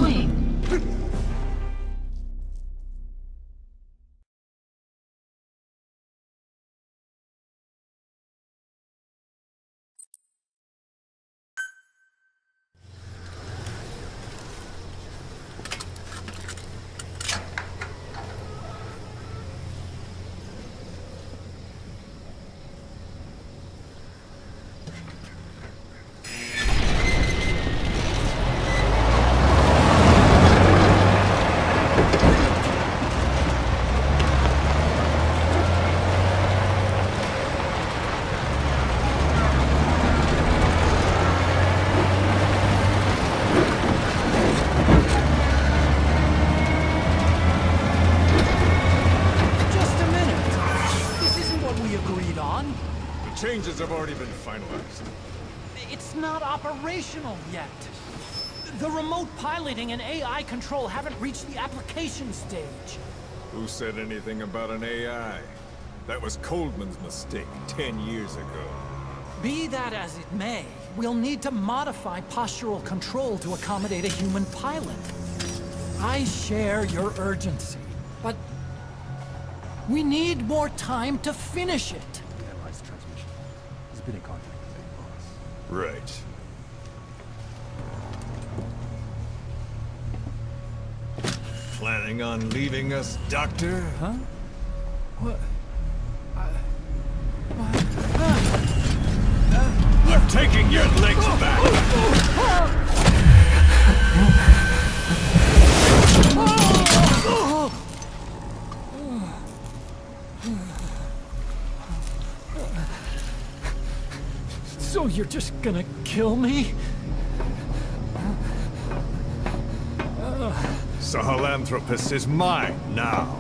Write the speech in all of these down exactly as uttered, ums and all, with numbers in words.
annoying. Changes have already been finalized. It's not operational yet. The remote piloting and A I control haven't reached the application stage. Who said anything about an A I? That was Coldman's mistake ten years ago. Be that as it may, we'll need to modify postural control to accommodate a human pilot. I share your urgency, but we need more time to finish it. Been in contact with their boss. Right. Planning on leaving us, Doctor? Huh? What? I... What? I'm taking your legs back! So you're just gonna kill me? Sahelanthropus is mine now.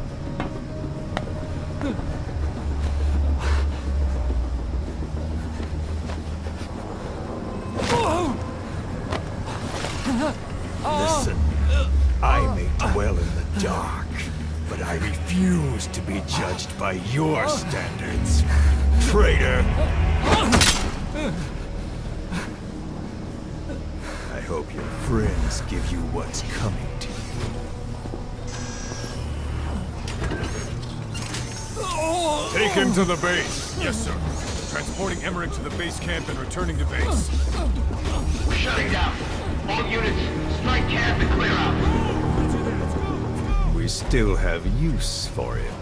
Listen, I may dwell in the dark, but I refuse to be judged by your standards, traitor! I hope your friends give you what's coming to you. Take him to the base. Yes, sir. Transporting Emmerich to the base camp and returning to base. We're shutting down. All units, strike camp and clear out. We still have use for him.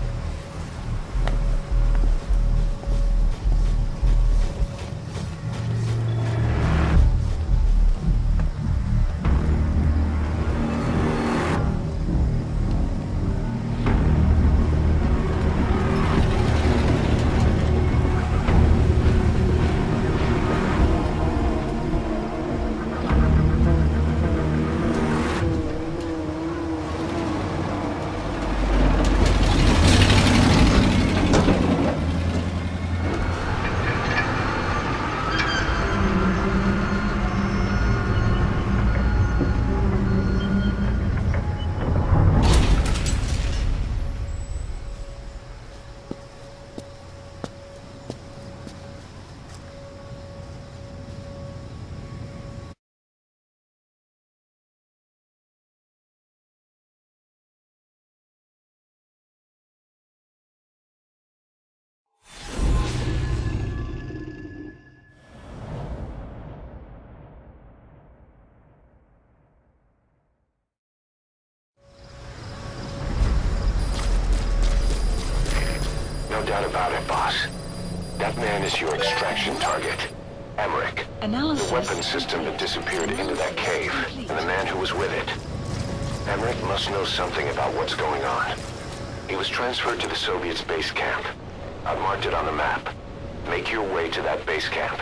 No doubt about it, boss. That man is your extraction target. Emmerich. Analysis. The weapon system that disappeared into that cave, and the man who was with it. Emmerich must know something about what's going on. He was transferred to the Soviets' base camp. I've marked it on the map. Make your way to that base camp.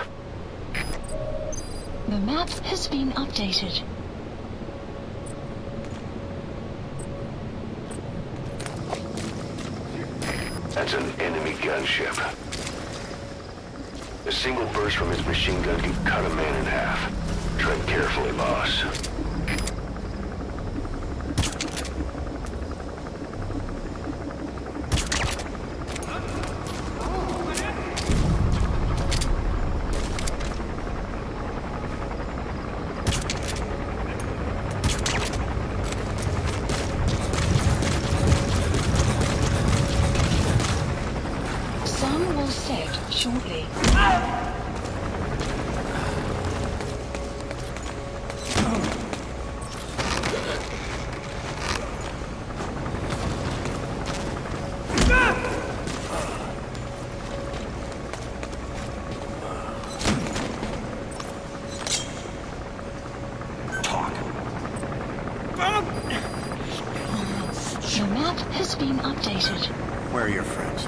The map has been updated. That's an enemy gunship. A single burst from his machine gun could cut a man in half. Tread carefully, boss. shortly. The map has been updated. Where are your friends?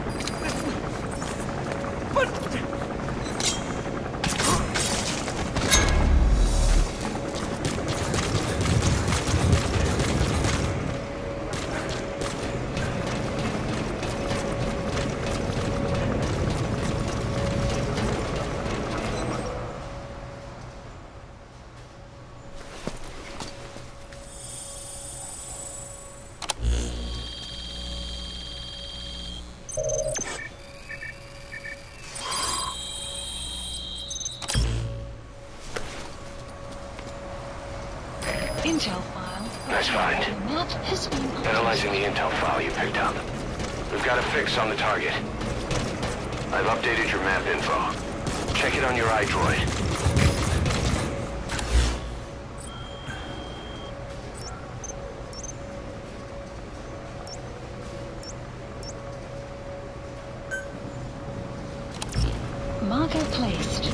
Intel file. Nice find. The map has been updated. Analyzing the intel file you picked up. We've got a fix on the target. I've updated your map info. Check it on your iDroid. Marker placed.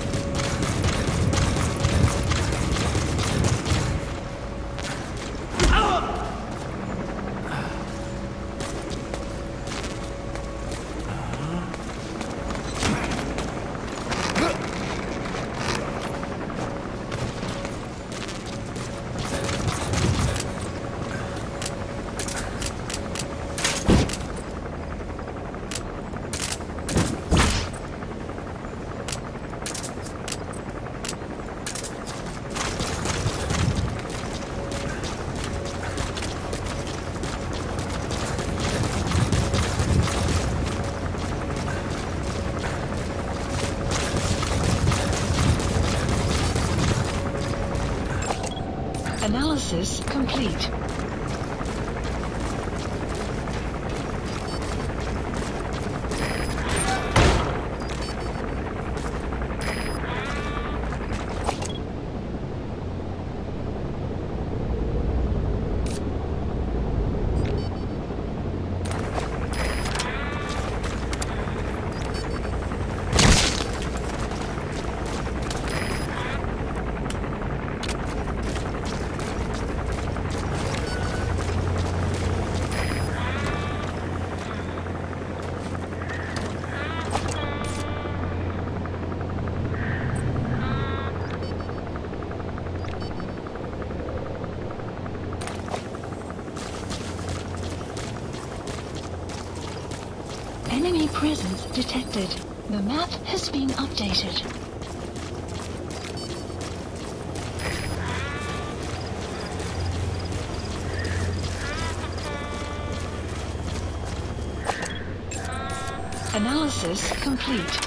Analysis complete. Enemy presence detected. The map has been updated. Analysis complete.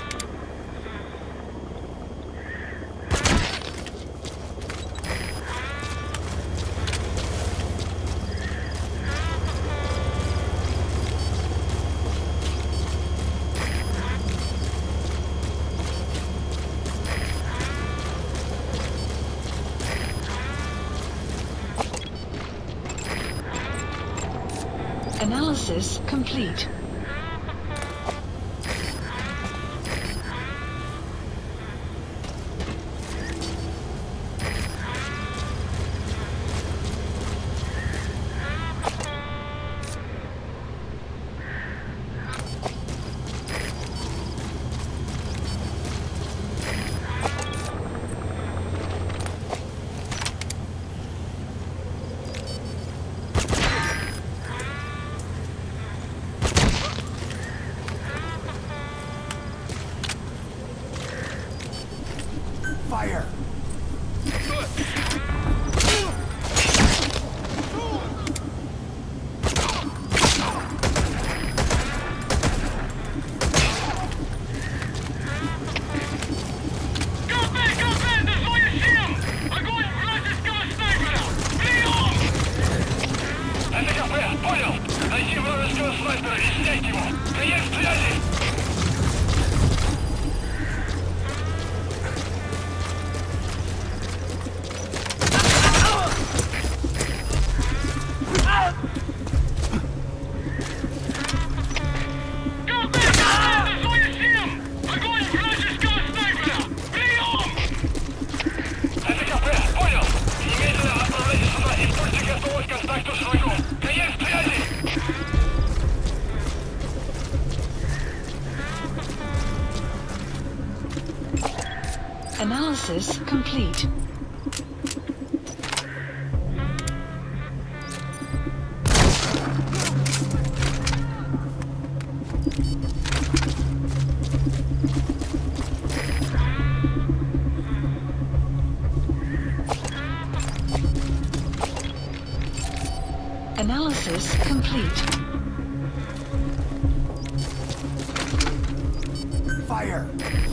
Analysis complete. Analysis complete. Analysis complete. Fire!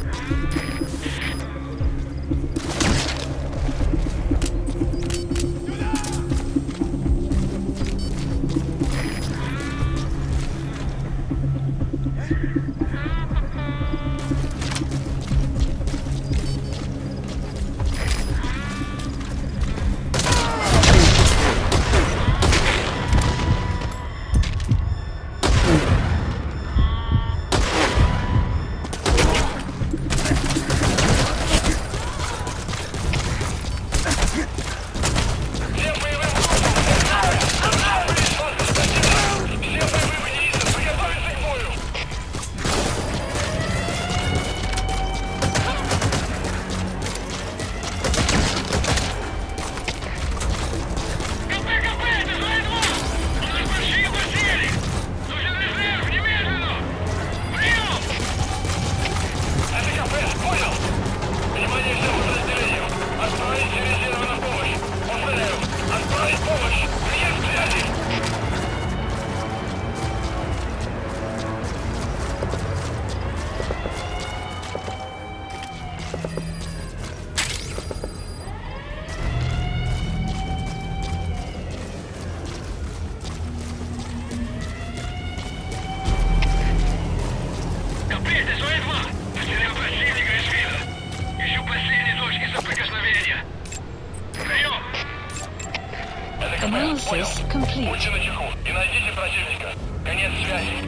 Analysis complete. Будьте начеку и найдите противника. Конец связи.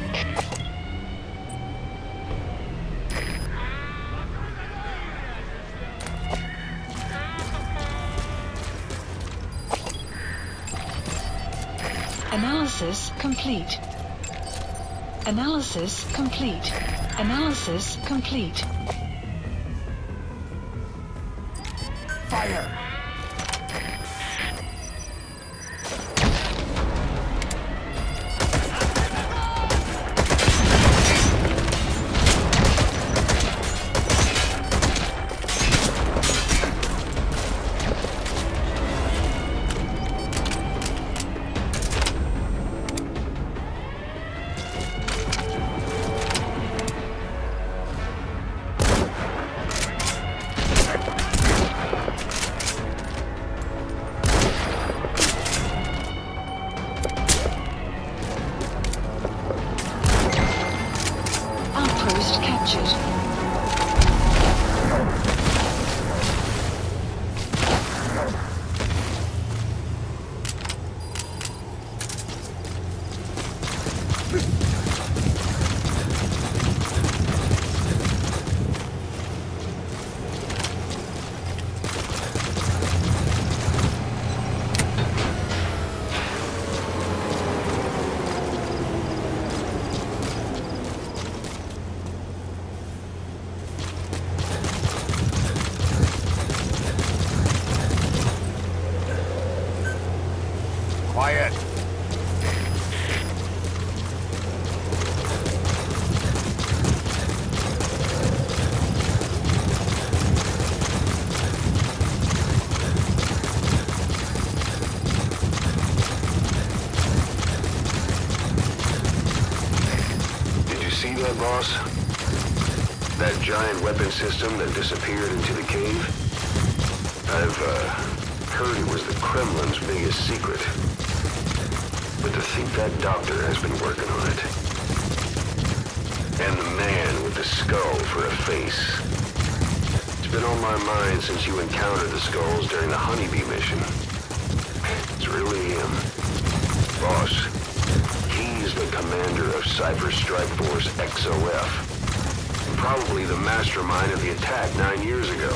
Analysis complete. Analysis complete. Analysis complete. Fire! Outpost captured. Quiet! Did you see that, boss? That giant weapon system that disappeared into the cave? I've, uh, heard it was the Kremlin's biggest secret. But to think that doctor has been working on it. And the man with the skull for a face. It's been on my mind since you encountered the skulls during the Honeybee mission. It's really him. Boss, he's the commander of Cypher Strike Force X O F. Probably the mastermind of the attack nine years ago.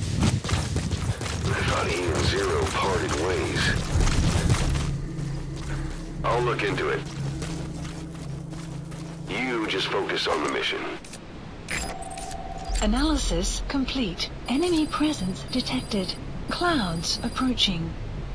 I thought he and Zero parted ways. I'll look into it. You just focus on the mission. Analysis complete. Enemy presence detected. Clouds approaching.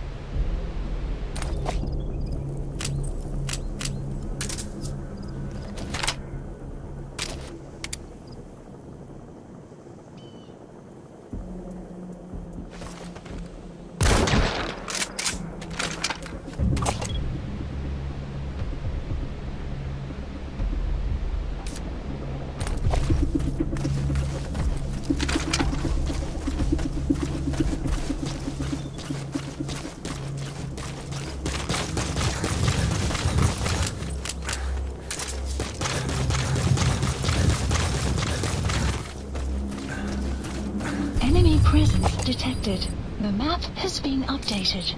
Enemy presence detected. The map has been updated.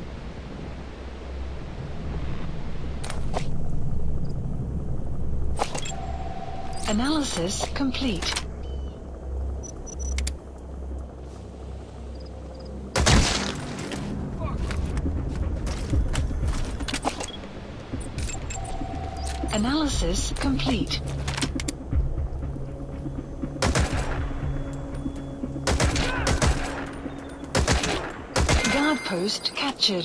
Analysis complete. Analysis complete. Guard post captured.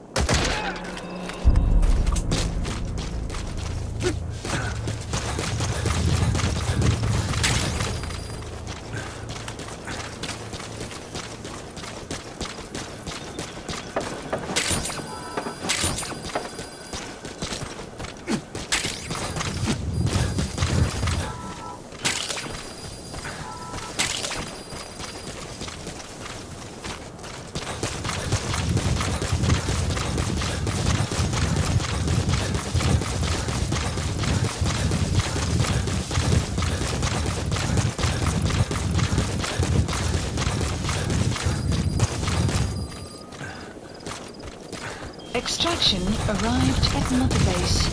Extraction arrived at Mother Base.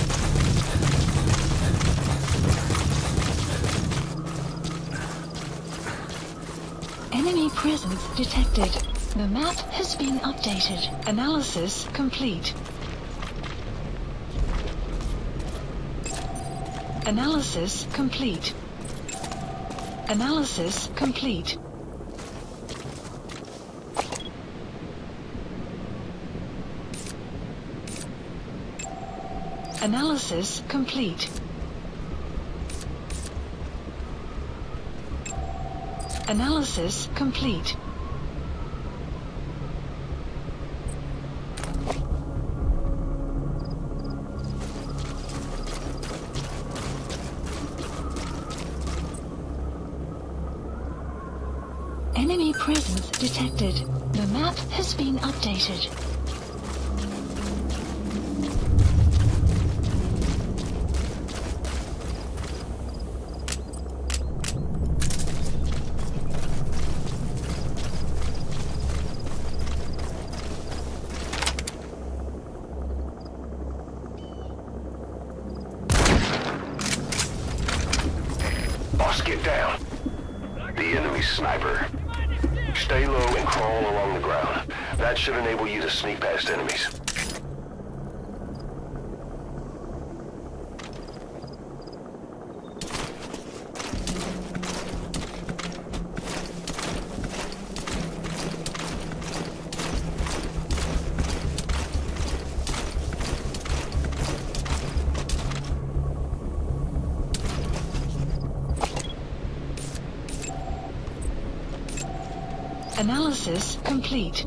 Enemy presence detected. The map has been updated. Analysis complete. Analysis complete. Analysis complete. Analysis complete. Analysis complete. Enemy presence detected. The map has been updated. Boss, get down. The enemy's sniper. Stay low and crawl along the ground. That should enable you to sneak past enemies. Analysis complete.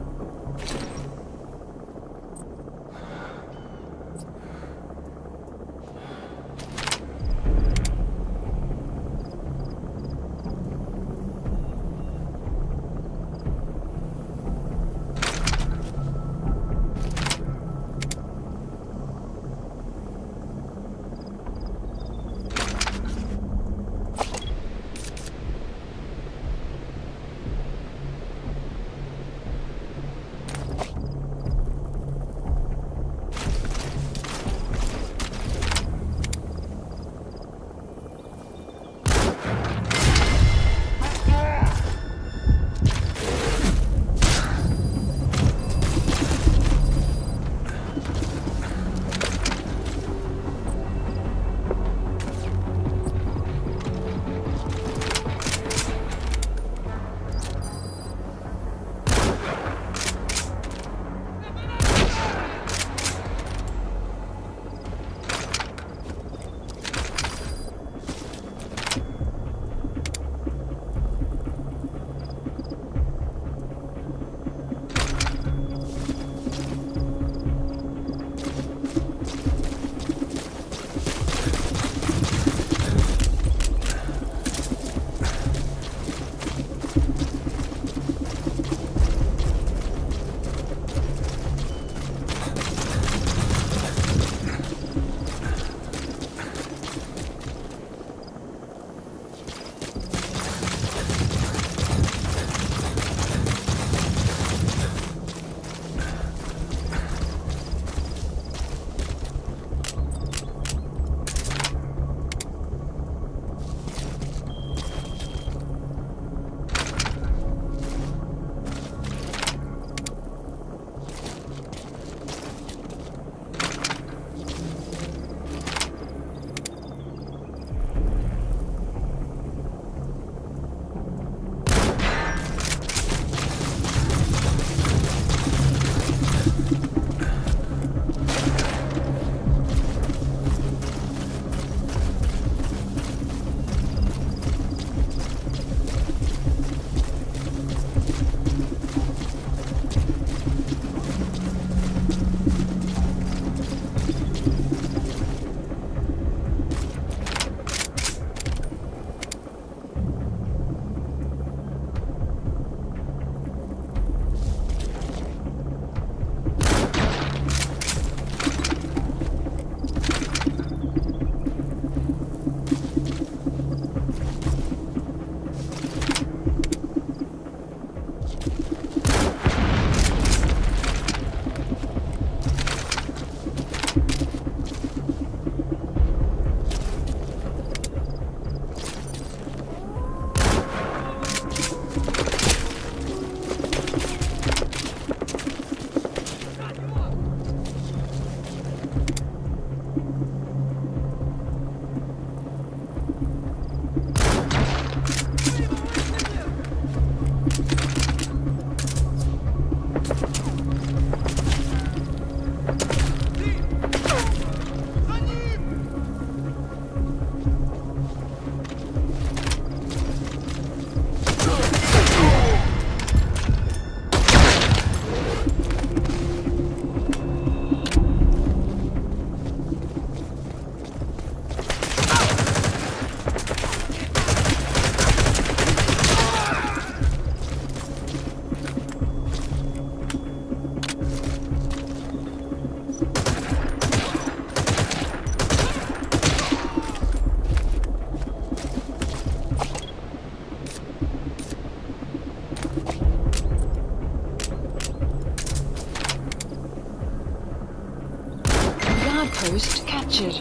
Post captured.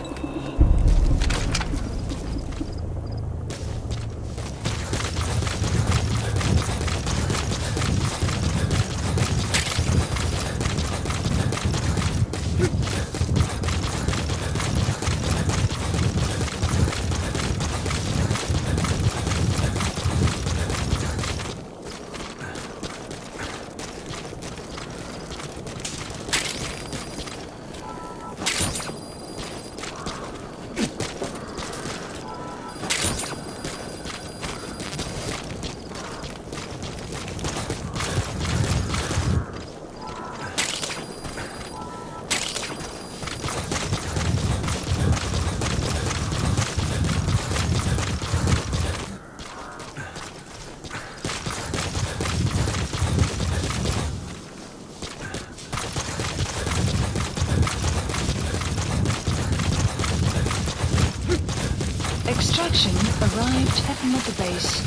Extraction arrived at Mother Base.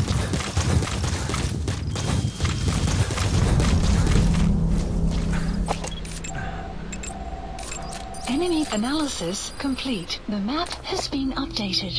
Enemy analysis complete. The map has been updated.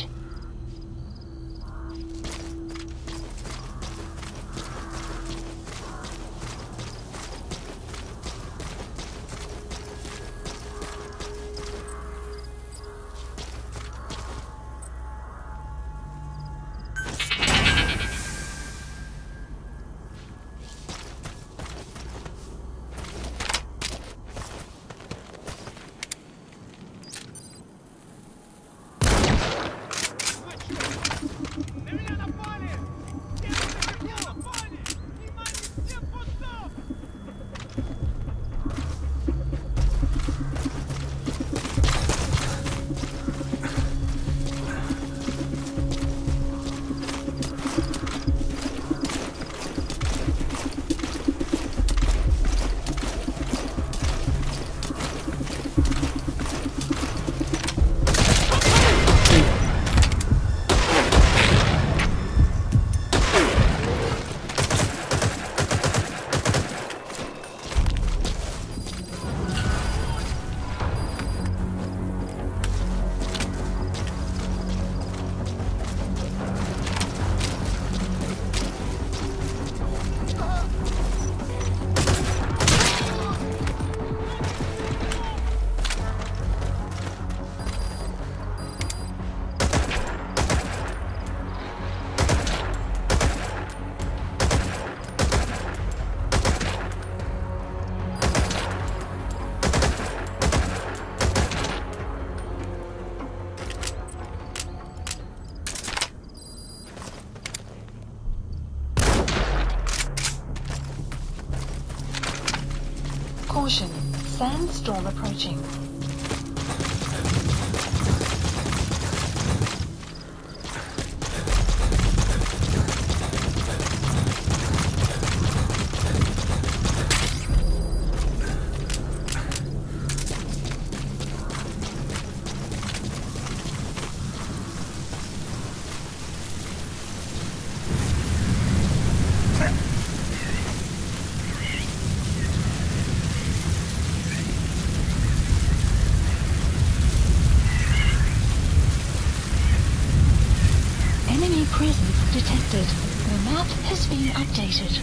Caution, sandstorm approaching. Presence detected. The map has been updated.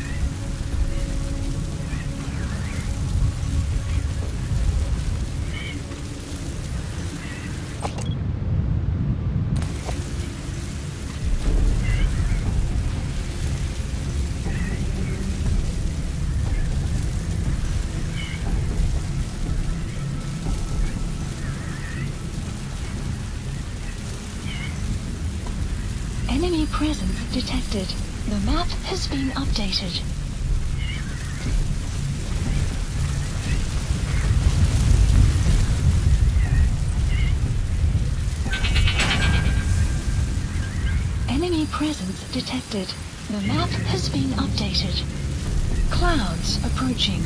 Enemy presence detected. The map has been updated. Enemy presence detected. The map has been updated. Clouds approaching.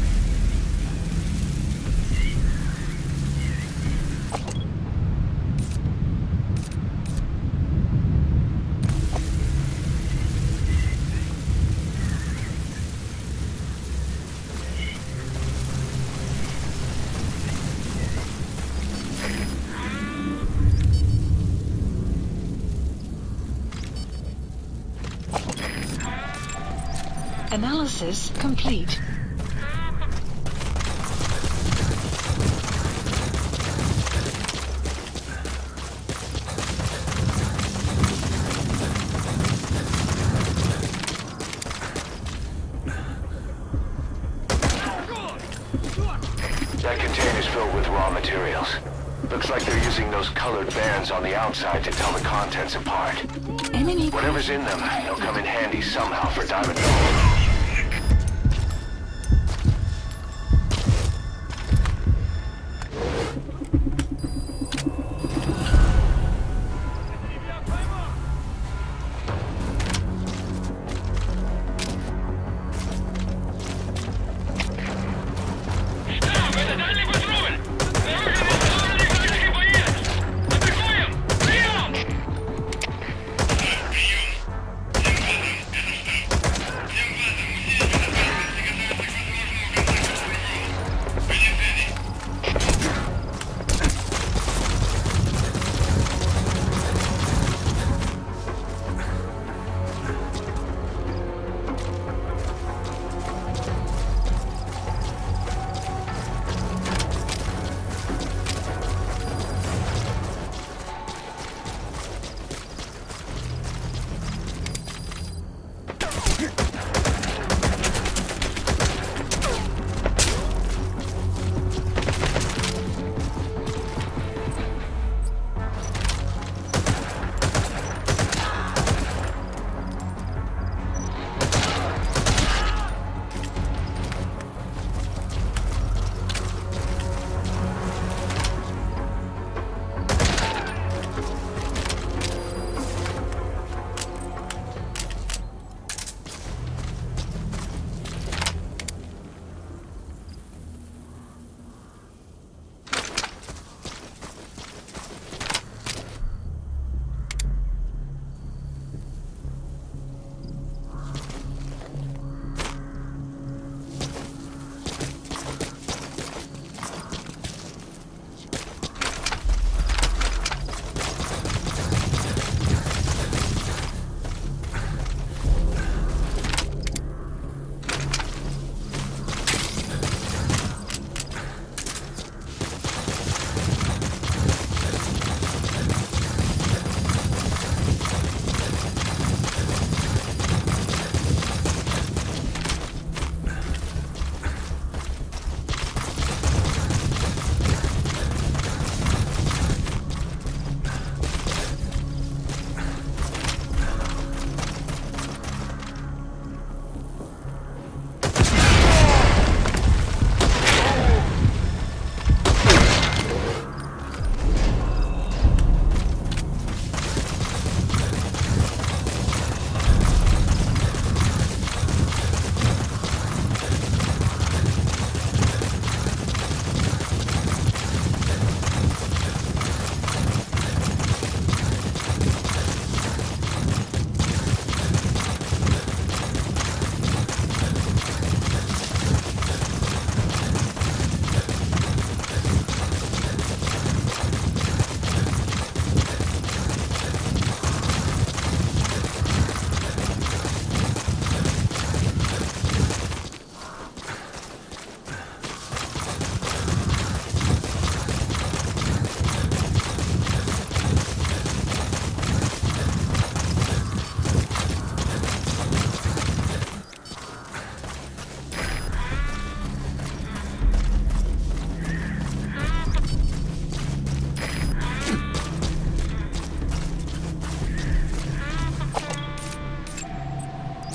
Analysis complete. That container's filled with raw materials. Looks like they're using those colored bands on the outside to tell the contents apart. Enemy. Whatever's in them, they'll come in handy somehow for Diamond Gold.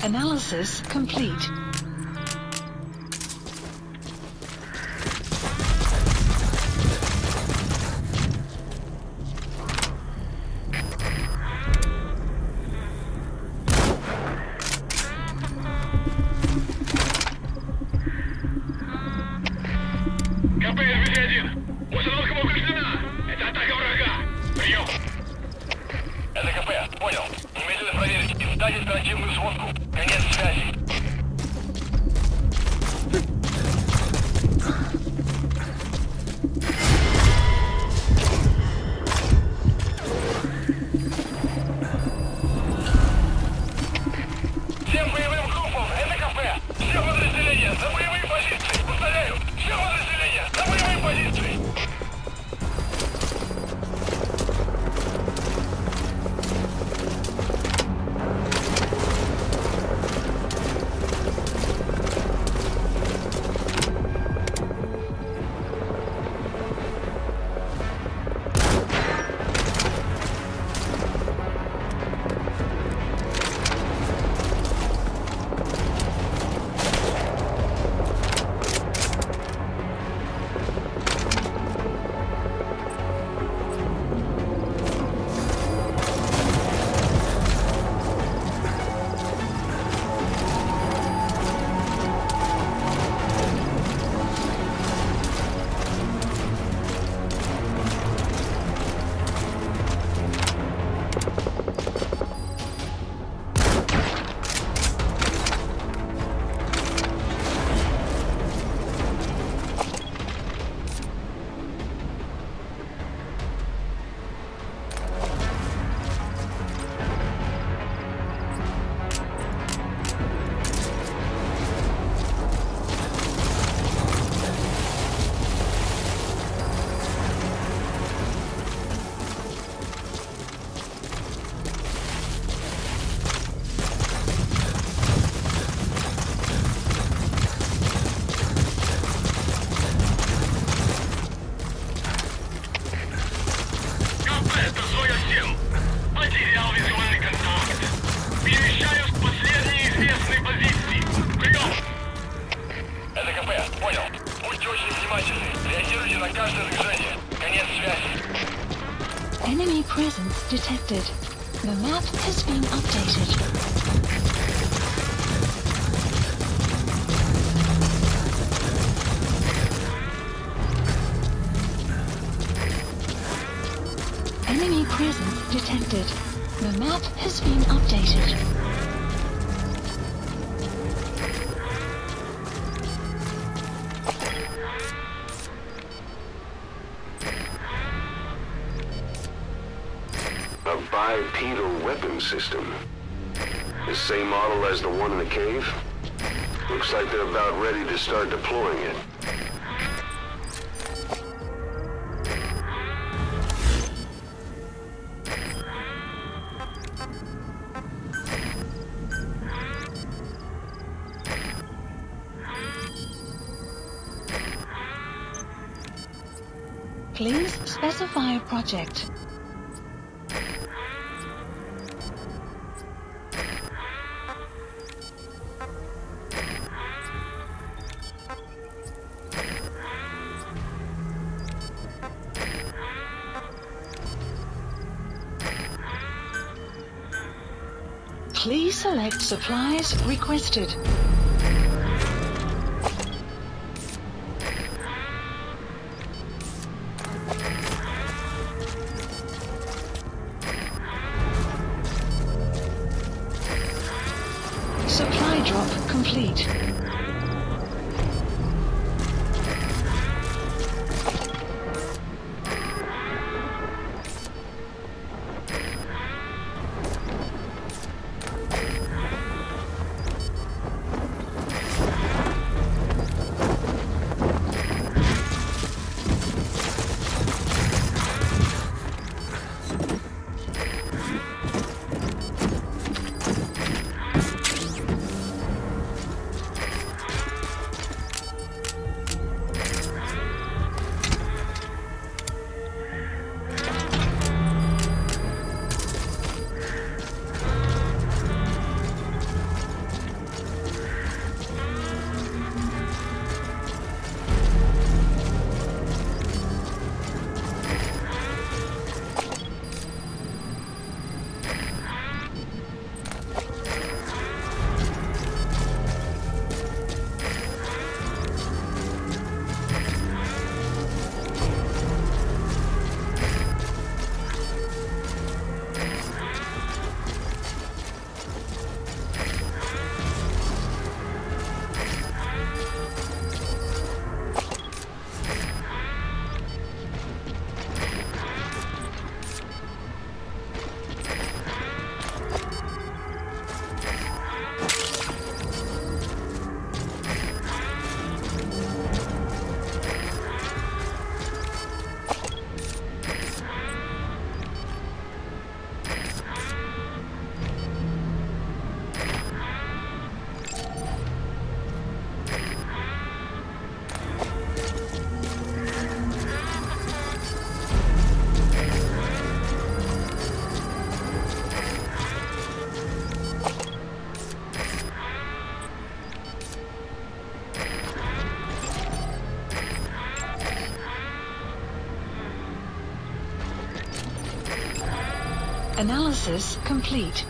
Analysis complete. Enemy presence detected. The map has been updated. Enemy presence detected. The map has been updated. A bipedal weapon system. The same model as the one in the cave? Looks like they're about ready to start deploying it. Please specify a project. Please select supplies requested. Supply drop complete. Analysis complete.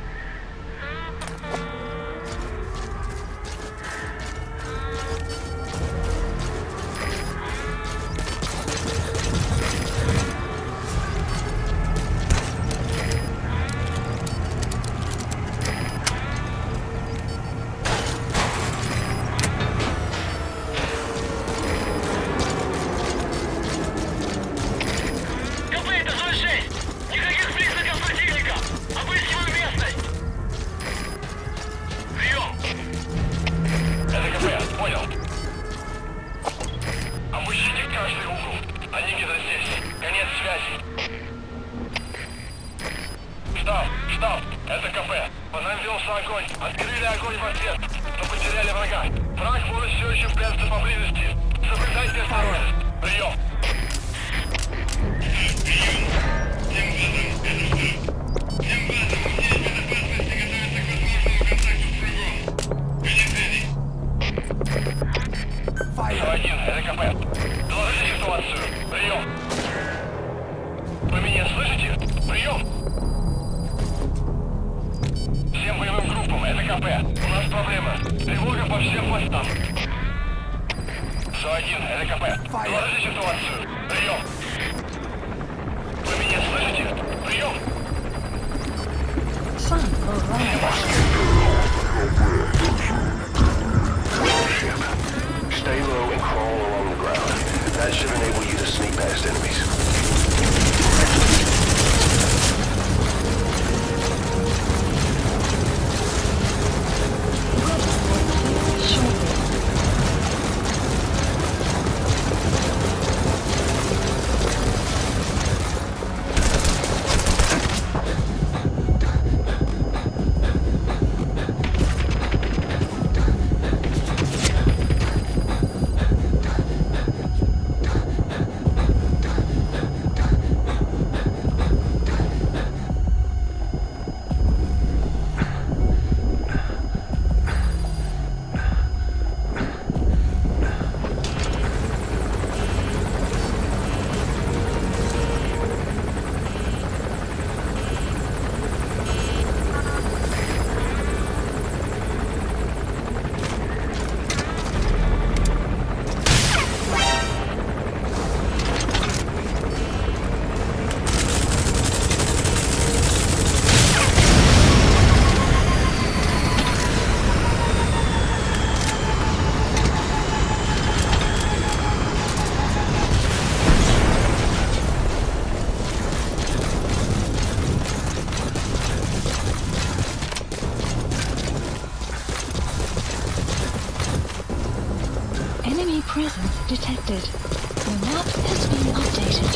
Presence detected. The map has been updated.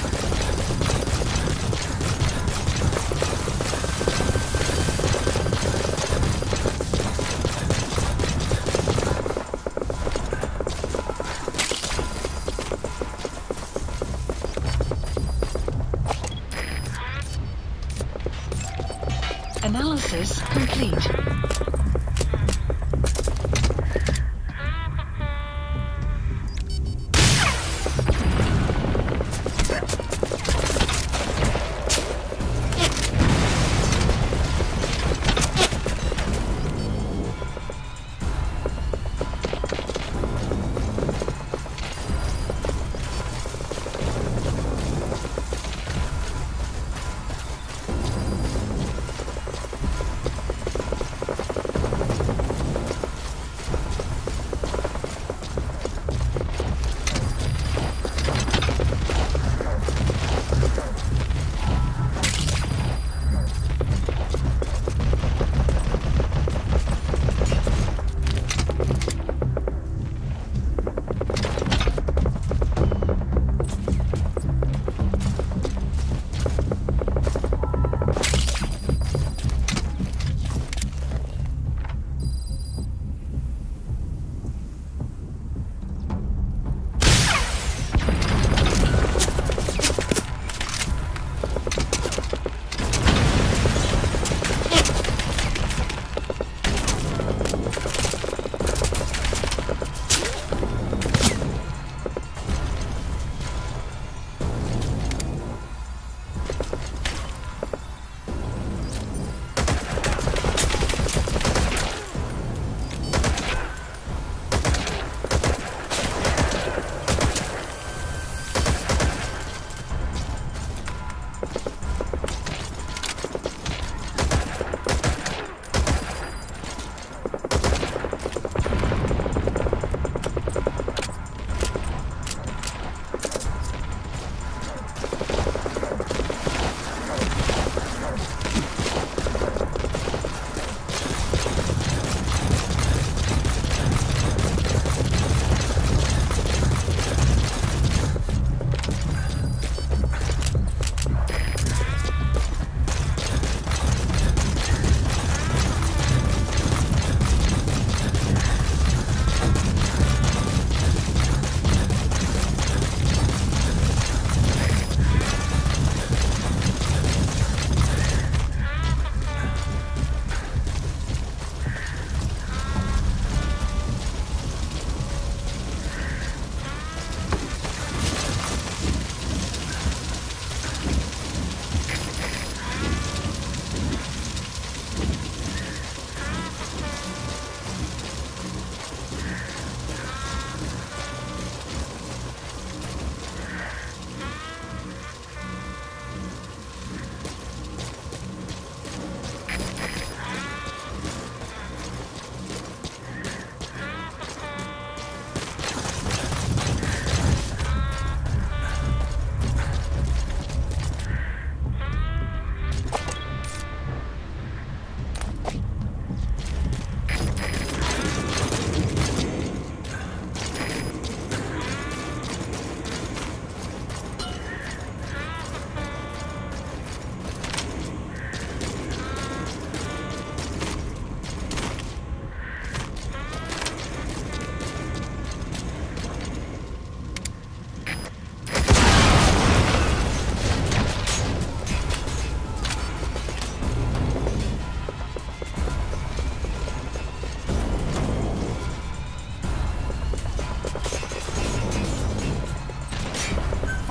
Analysis complete.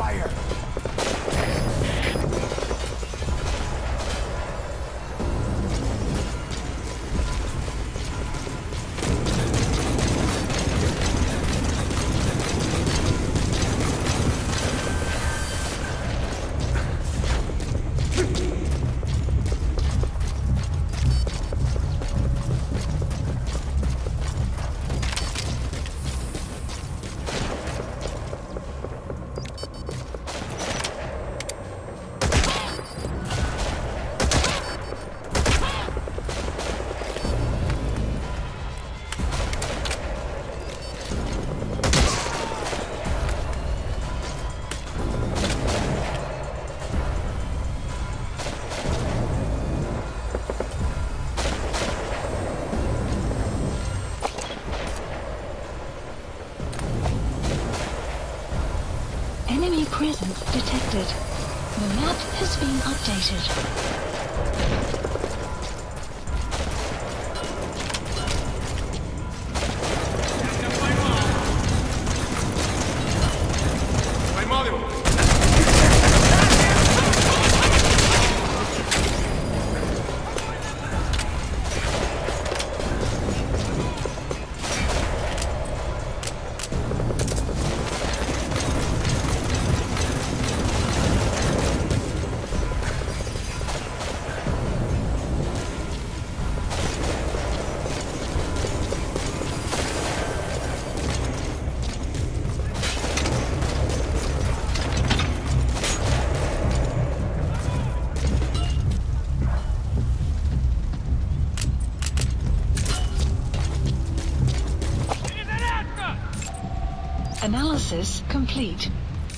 Fire! Enemy presence detected. The map has been updated. Analysis complete.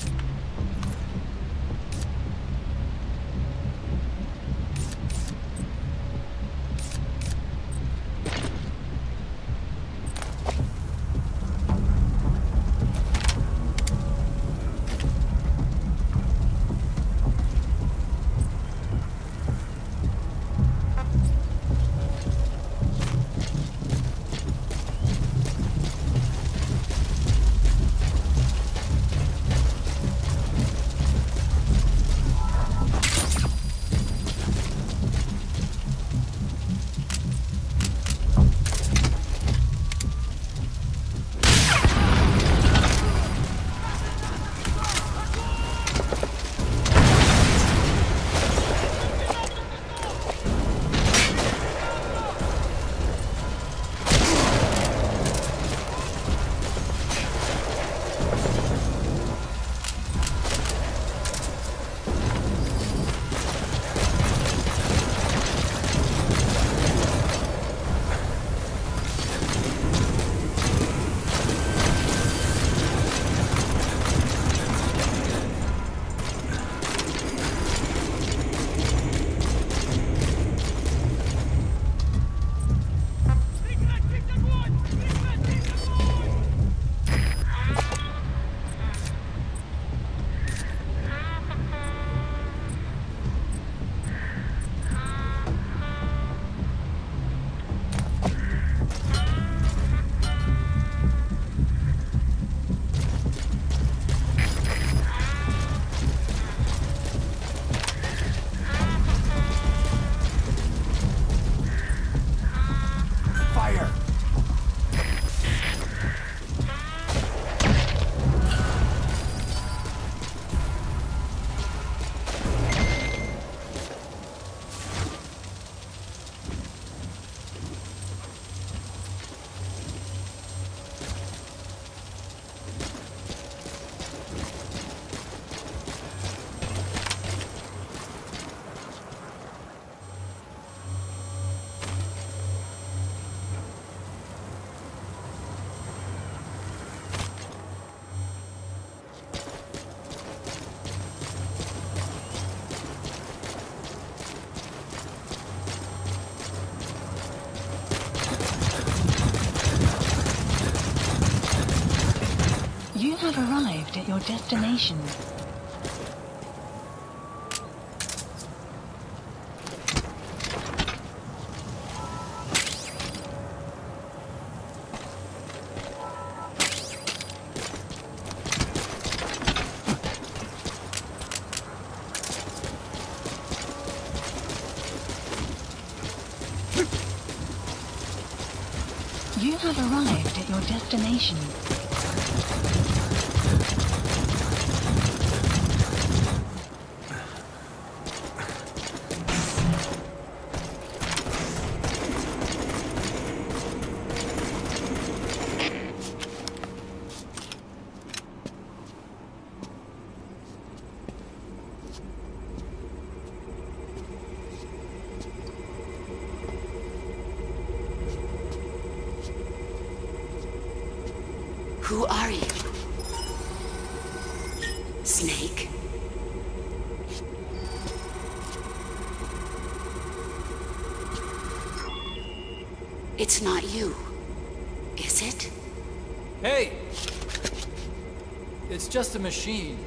You have arrived at your destination. have arrived at your destination. Who are you? Snake? It's not you, is it? Hey! It's just a machine.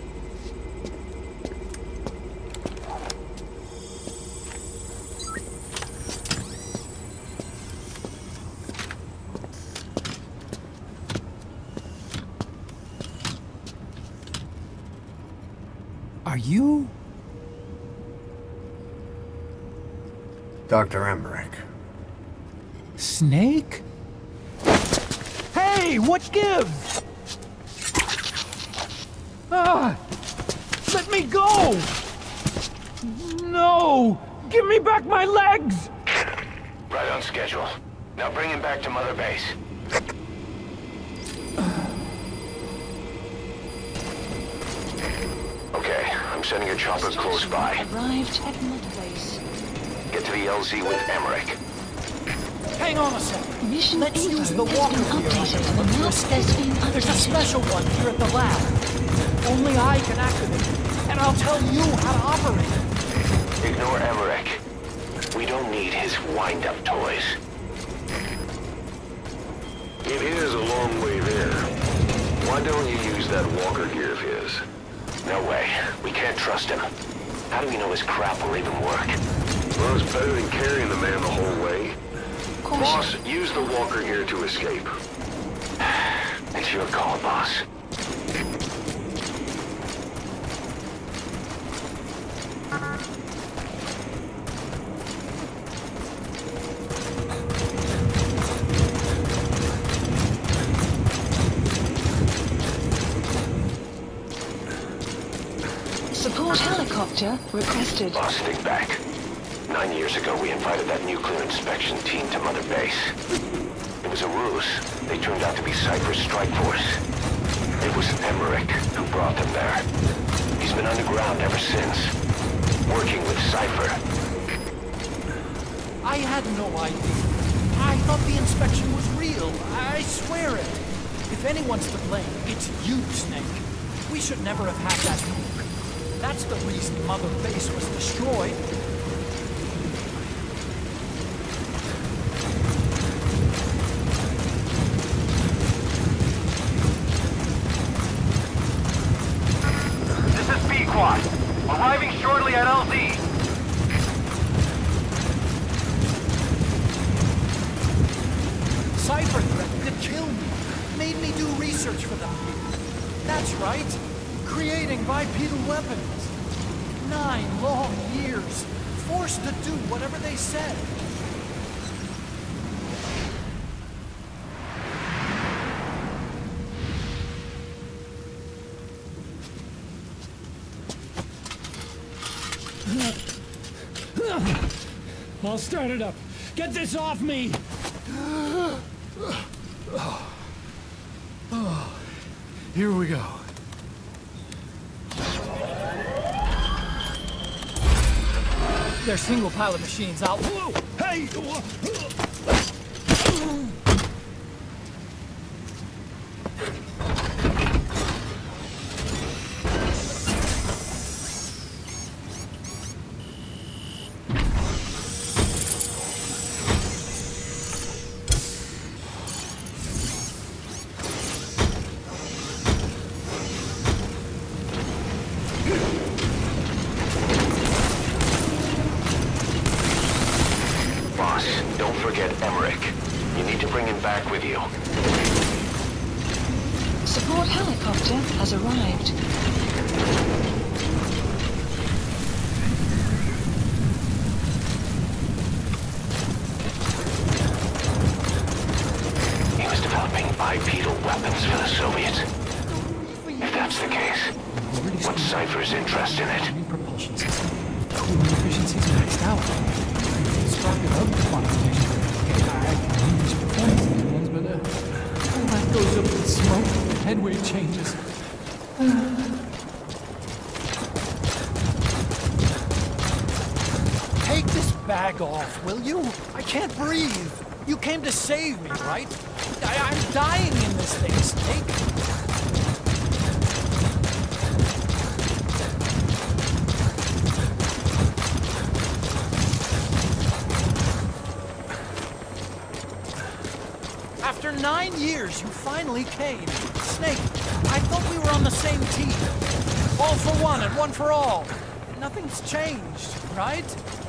Are you? Doctor Emmerich. Snake? Hey, what gives? Ah! Let me go! No! Give me back my legs! Right on schedule. Now bring him back to Mother Base. Okay, I'm sending a chopper close by. Arrived at Mother Base. Get to the L Z with Emmerich. Hang on a second. Mission Let's info use the has walker been wheel updated. to The look to map escape. has been There's a updated. special one here at the lab. Only I can activate it, and I'll tell you how to operate it. Ignore Emmerich. We don't need his wind-up toys. It is a long way there. Why don't you use that walker gear of his? No way. We can't trust him. How do we know his crap will even work? Well, it's better than carrying the man the whole way. Boss, use the walker gear to escape. It's your call, boss. Support helicopter requested. Boss, think back. Nine years ago, we invited that nuclear inspection team to Mother Base. It was a ruse. They turned out to be Cypher's strike force. It was Emmerich who brought them there. He's been underground ever since, working with Cypher. I had no idea. I thought the inspection was real. I swear it. If anyone's to blame, it's you, Snake. We should never have had that nuke. That's the reason Mother Base was destroyed. This is B-Quad. Arriving shortly at L Z. Cypher threatened to kill me. Made me do research for them. That's right. Creating bipedal weapons. Nine long years. Forced to do whatever they said. I'll start it up. Get this off me! Here we go. They're single pilot machines. I'll... Whoa! Hey! Boss, don't forget Emmerich. You need to bring him back with you. Support helicopter has arrived. Cypher's interest in it. New propulsion system. Cooling efficiency's maxed out. Destructive of the quantum condition. Okay, I can use performance in the ones, but uh, all that goes up with smoke. Headway changes. Take this bag off, will you? I can't breathe. You came to save me, right? I I'm dying in this thing, Snake. After nine years, you finally came. Snake, I thought we were on the same team. All for one and one for all. Nothing's changed, right?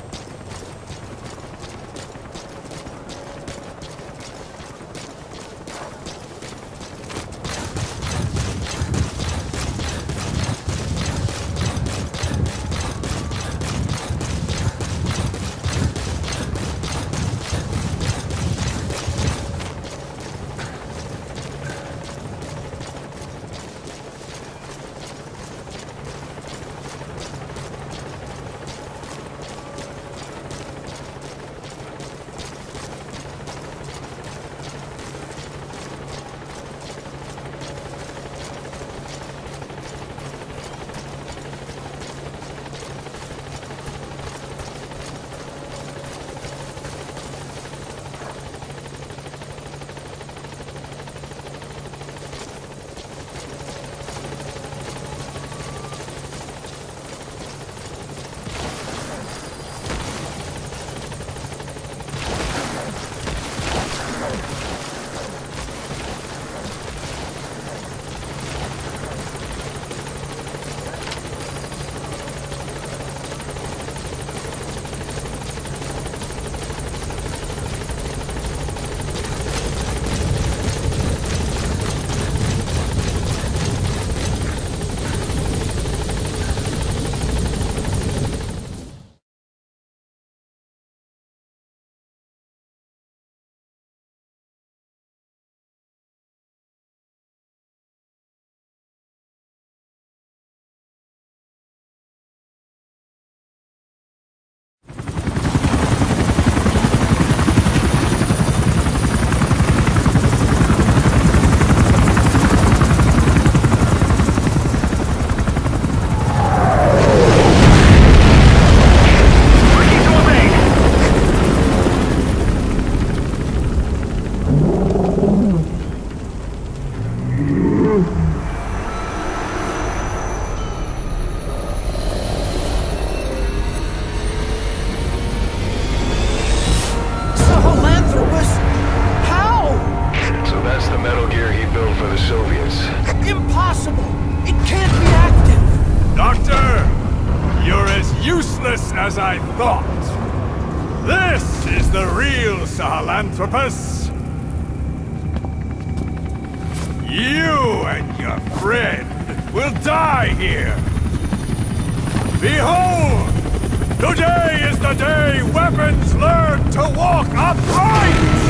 As I thought. This is the real Sahelanthropus. You and your friend will die here. Behold! Today is the day weapons learn to walk upright!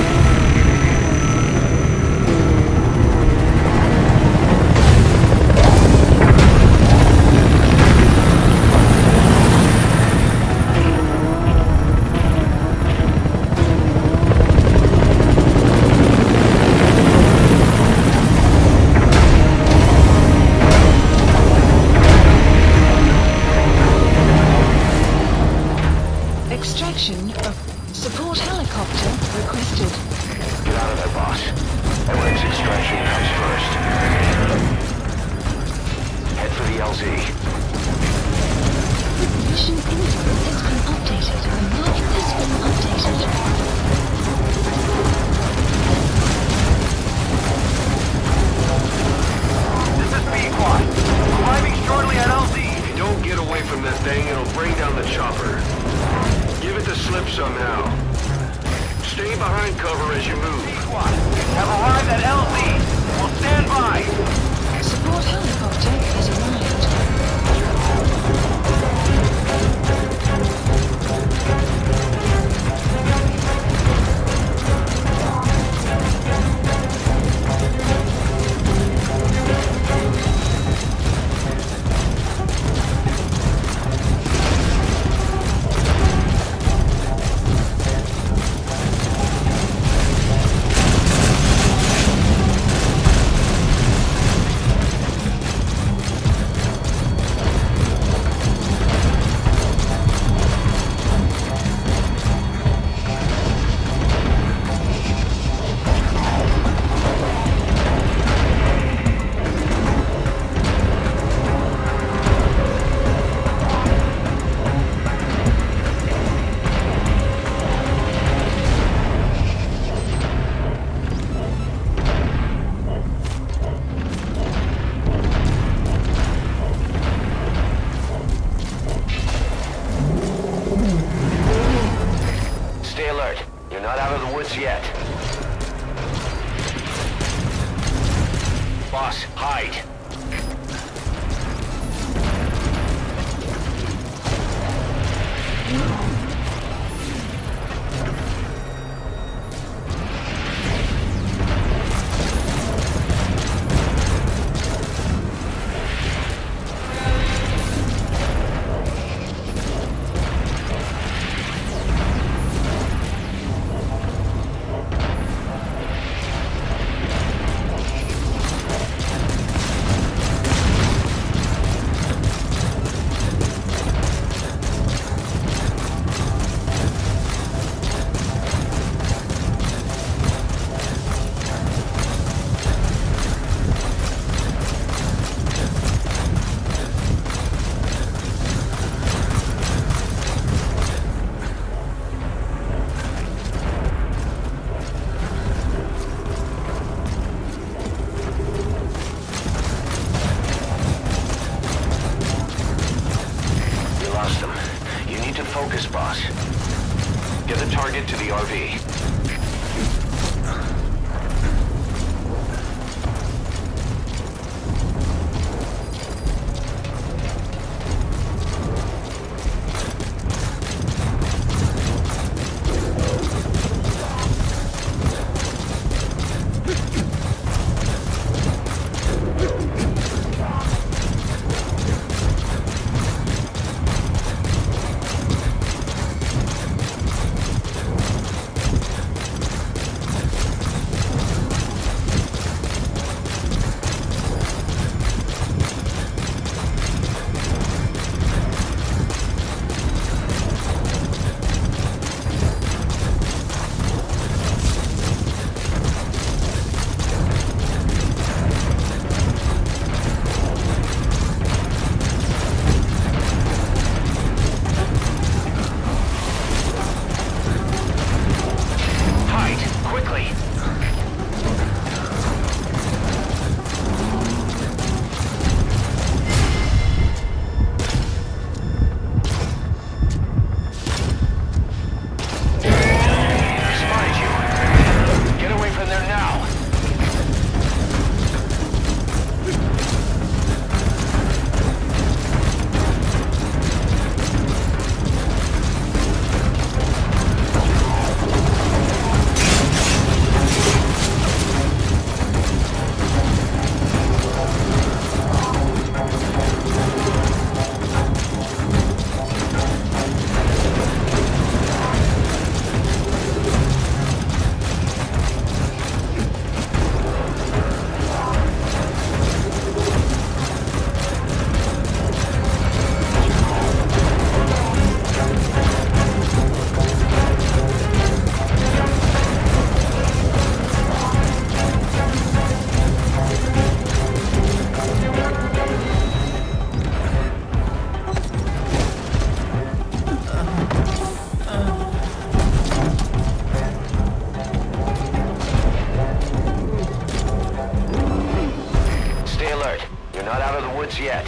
Extraction of support helicopter requested. Get out of there, boss. Emmerich extraction comes first. Head for the L Z. Mission info has been updated. The map has been updated. This is B-Quad. Arriving shortly at L Z. If you don't get away from that thing, it'll bring down the chopper. Give it the slip somehow. Stay behind cover as you move. B-Quad have arrived at L Z. We'll stand by. Support helicopter has arrived. focus, boss. Get the target to the R V. Yet.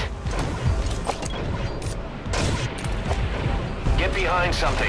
Get behind something.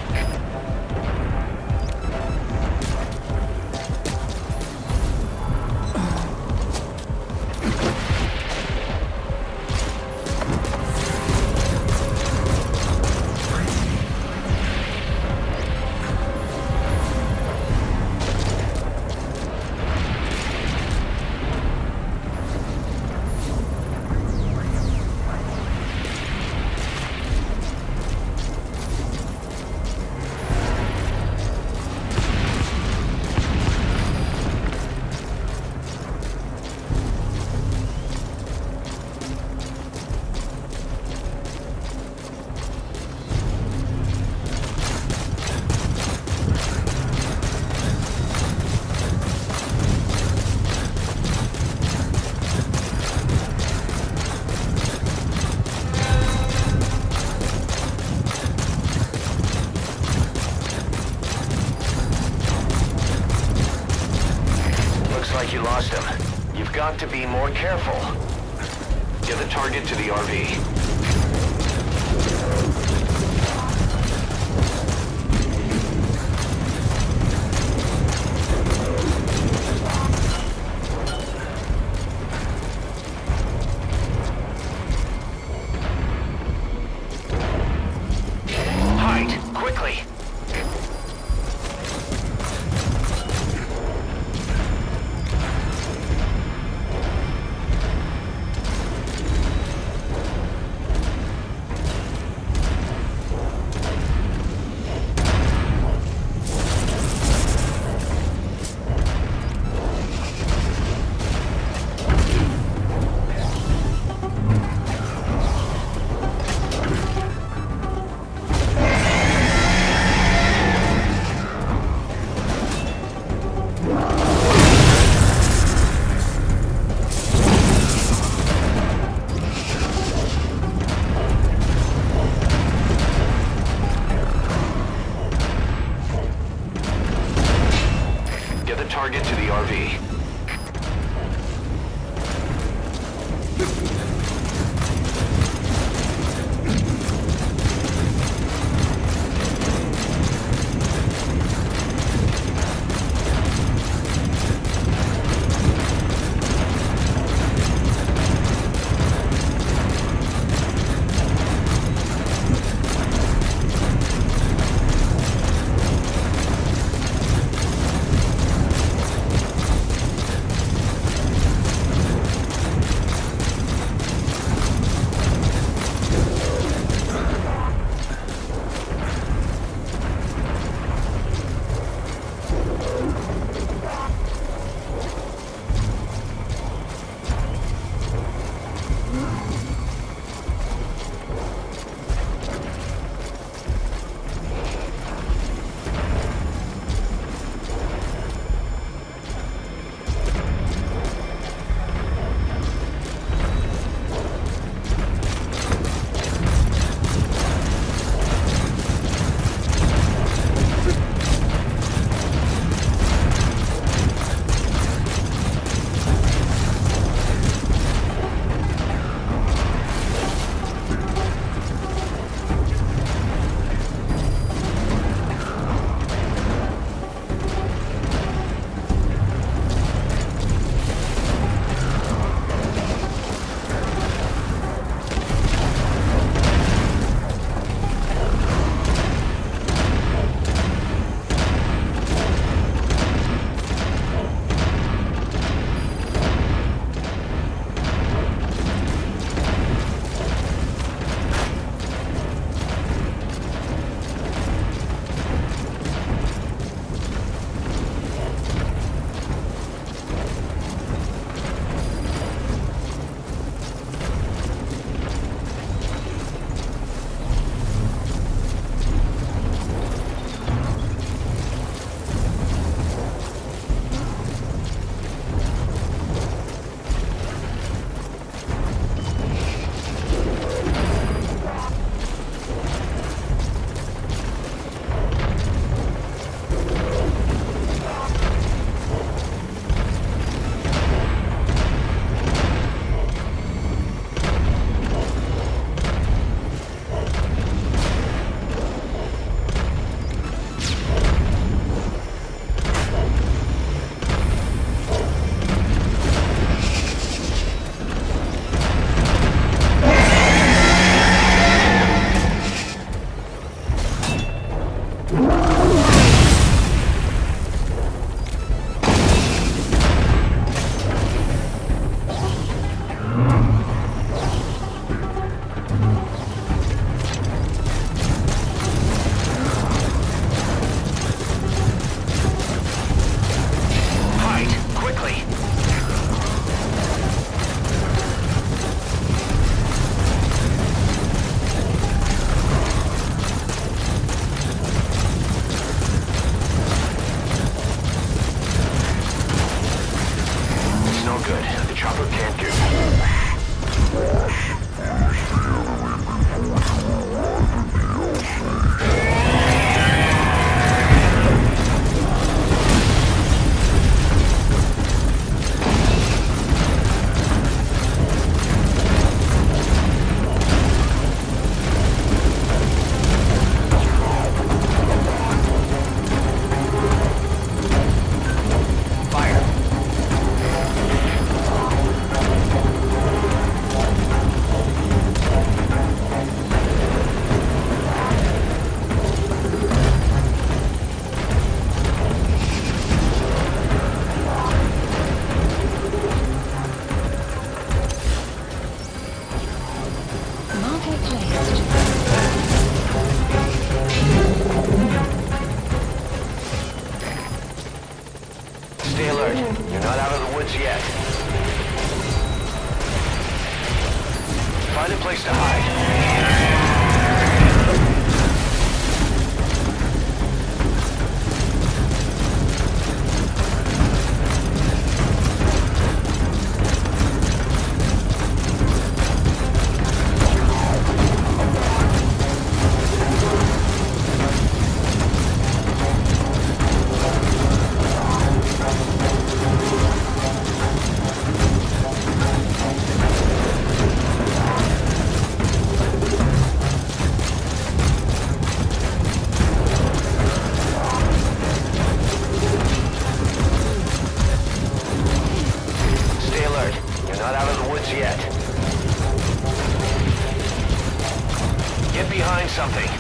You lost him. You've got to be more careful. Get the target to the R V. place to hide. Something.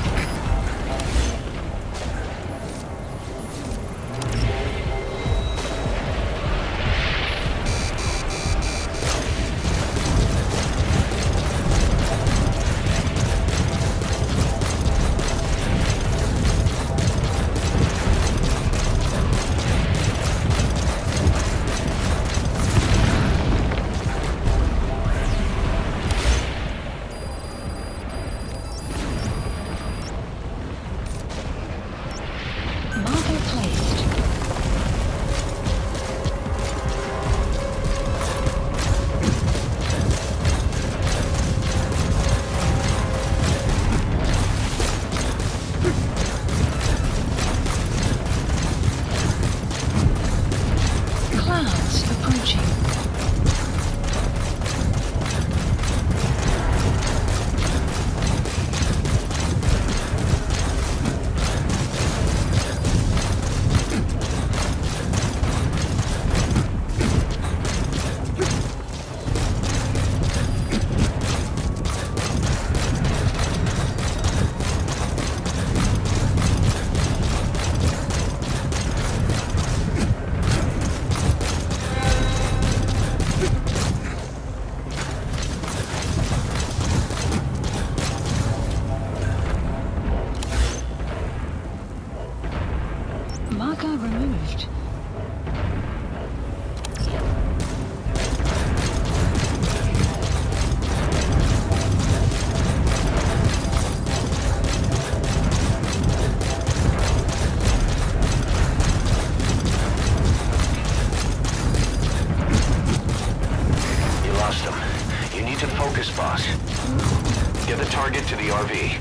Marker removed. You lost him. You need to focus, boss. Get the target to the R V.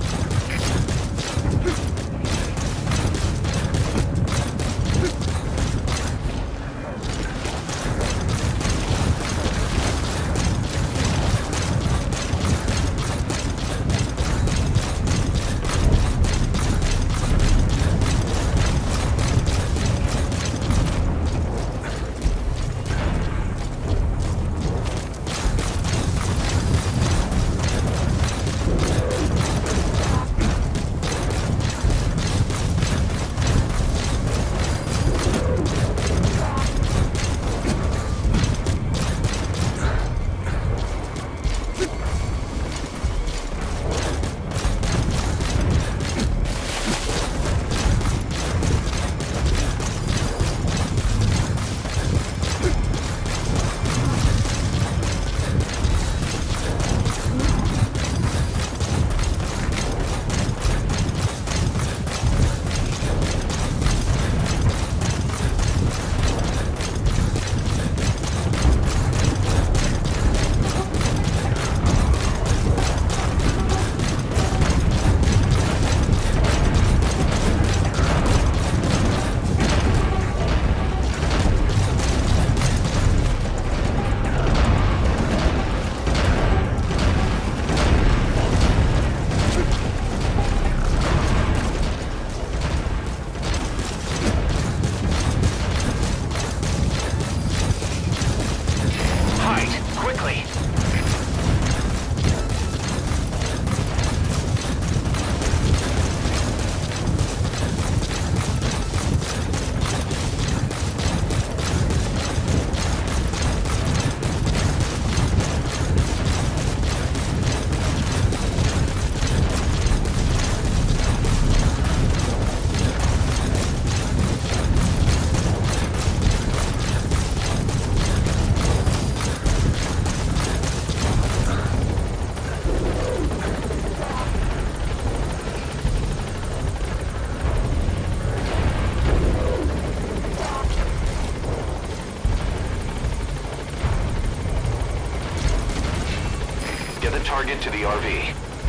target to the R V.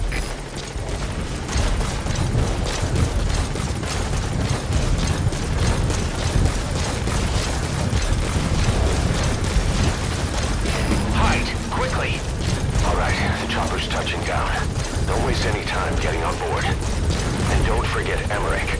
Quickly! Alright, the chopper's touching down. Don't waste any time getting on board. And don't forget Emmerich.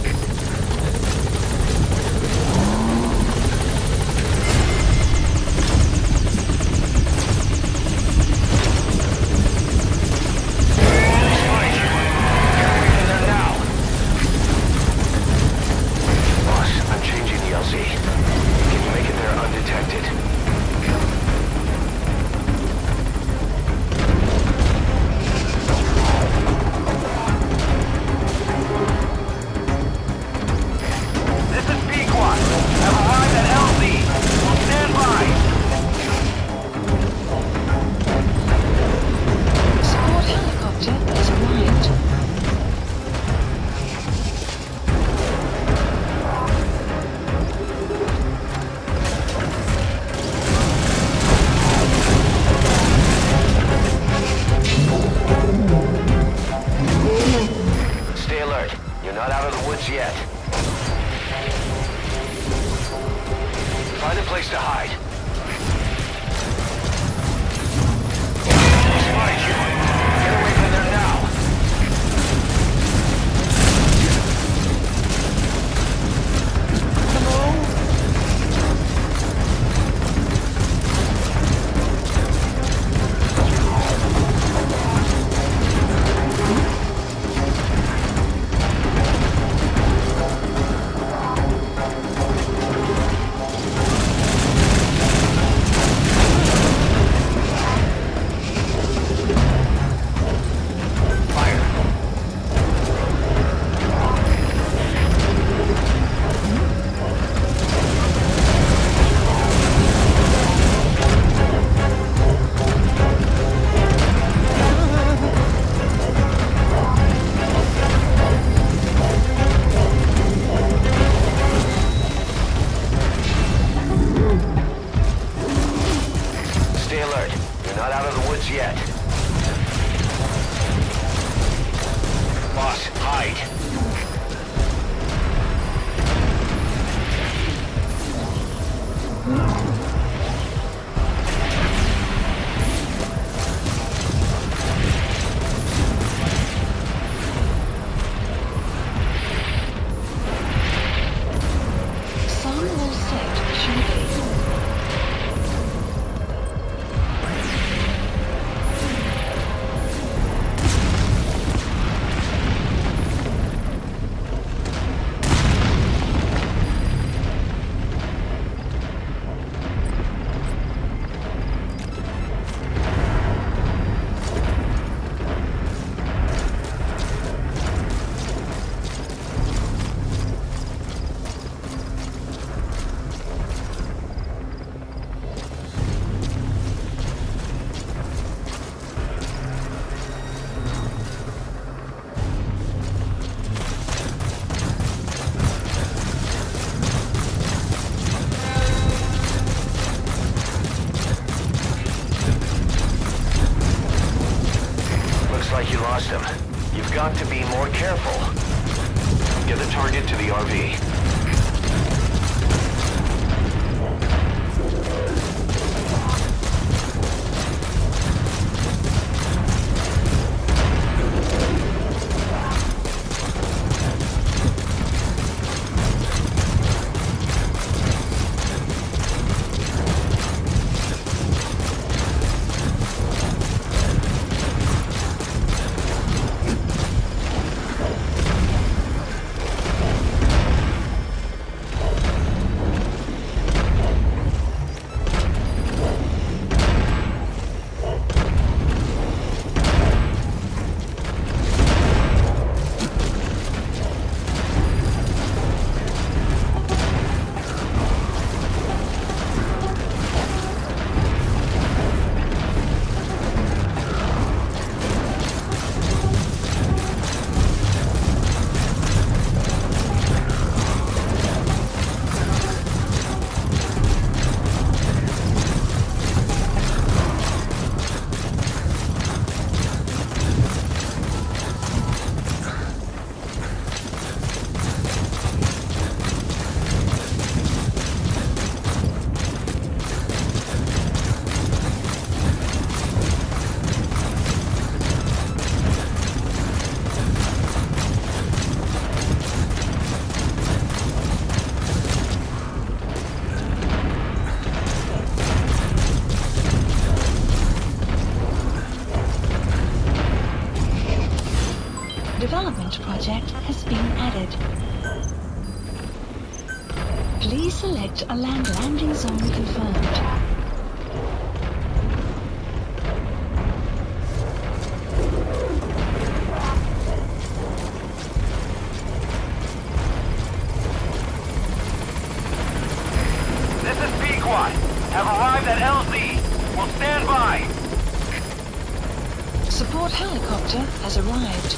Boss, I'm changing the L Z. Can you make it there undetected? Yet. Find a place to hide. Spotted you. Get away from there now. Yet. Boss, hide. Sun will set shortly. Like you lost him. You've got to be more careful. Get the target to the R V. development project has been added. Please select a land landing zone confirmed. Have arrived at L Z. We'll stand by. Support helicopter has arrived.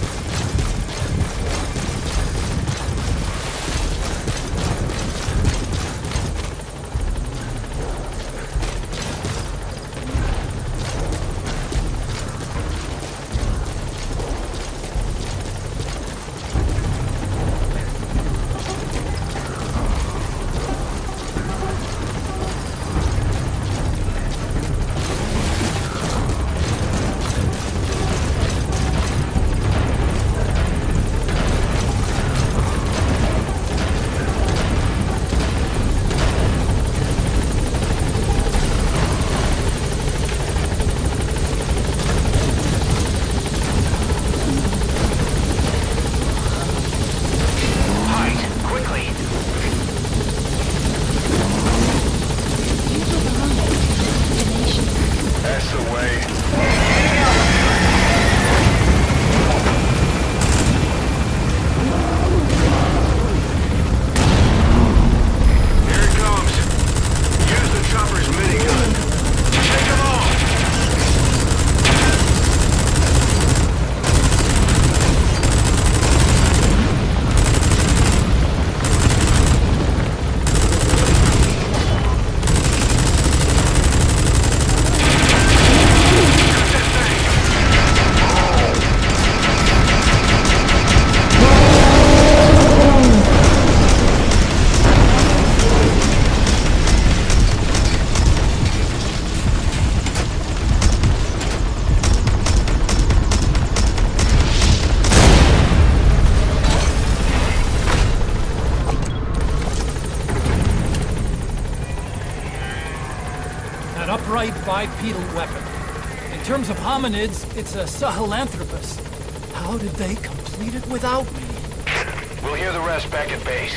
Upright bipedal weapon. In terms of hominids, it's a Sahelanthropus. How did they complete it without me? We'll hear the rest back at base.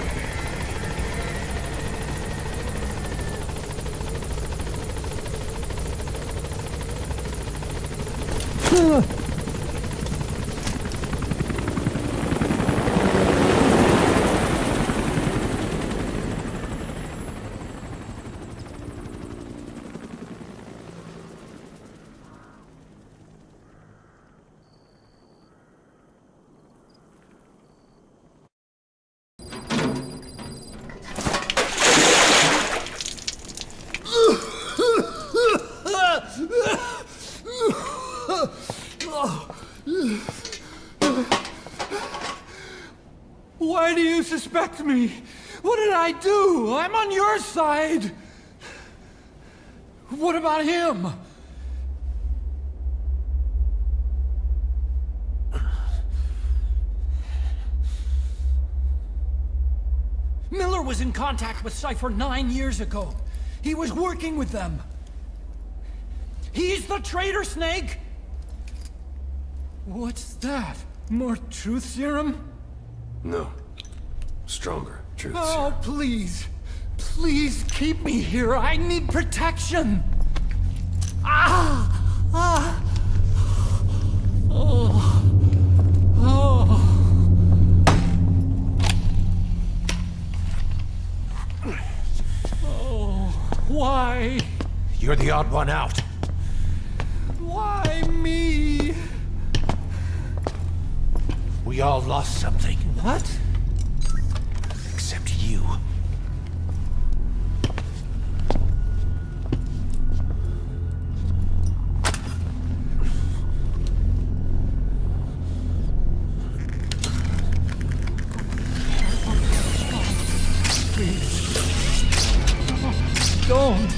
Why do you suspect me? What did I do? I'm on your side. What about him? Miller was in contact with Cypher nine years ago. He was working with them. He's the traitor, Snake! What's that? More truth serum? No. Stronger truth Oh, serum. please. Please keep me here. I need protection. Ah! Ah! Oh. Oh. Oh. Why? You're the odd one out. Why me? We all lost something. What? Except you. Please. Don't.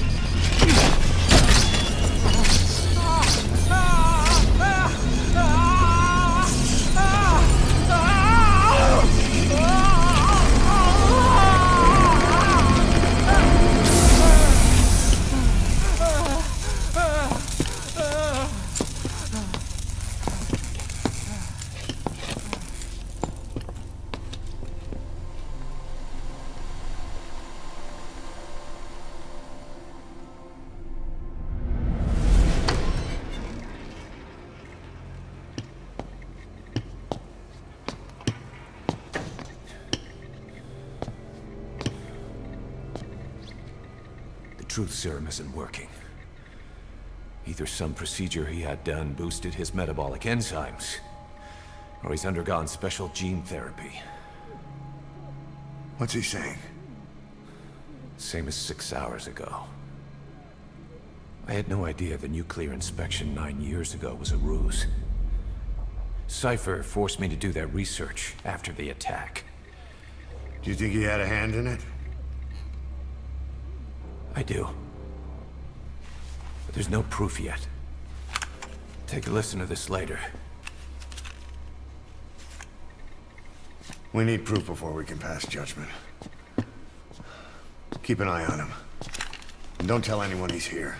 truth serum isn't working. Either some procedure he had done boosted his metabolic enzymes, or he's undergone special gene therapy. What's he saying? Same as six hours ago. I had no idea the nuclear inspection nine years ago was a ruse. Cypher forced me to do that research after the attack. Do you think he had a hand in it? I do. But there's no proof yet. Take a listen to this later. We need proof before we can pass judgment. Keep an eye on him. And don't tell anyone he's here.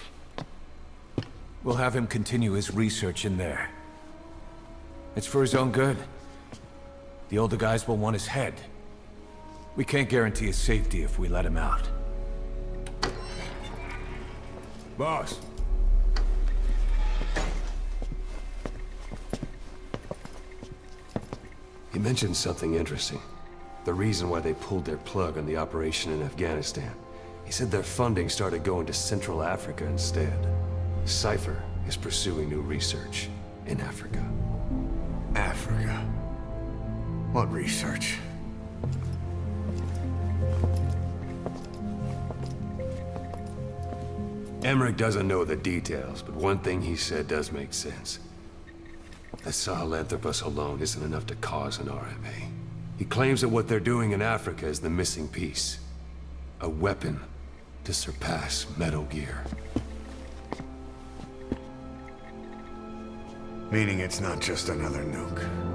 We'll have him continue his research in there. It's for his own good. The older guys will want his head. We can't guarantee his safety if we let him out. Boss. He mentioned something interesting. The reason why they pulled their plug on the operation in Afghanistan. He said their funding started going to Central Africa instead. Cypher is pursuing new research in Africa. Africa? What research? Emmerich doesn't know the details, but one thing he said does make sense. That Sahelanthropus alone isn't enough to cause an R M A. He claims that what they're doing in Africa is the missing piece. A weapon to surpass Metal Gear. Meaning it's not just another nuke.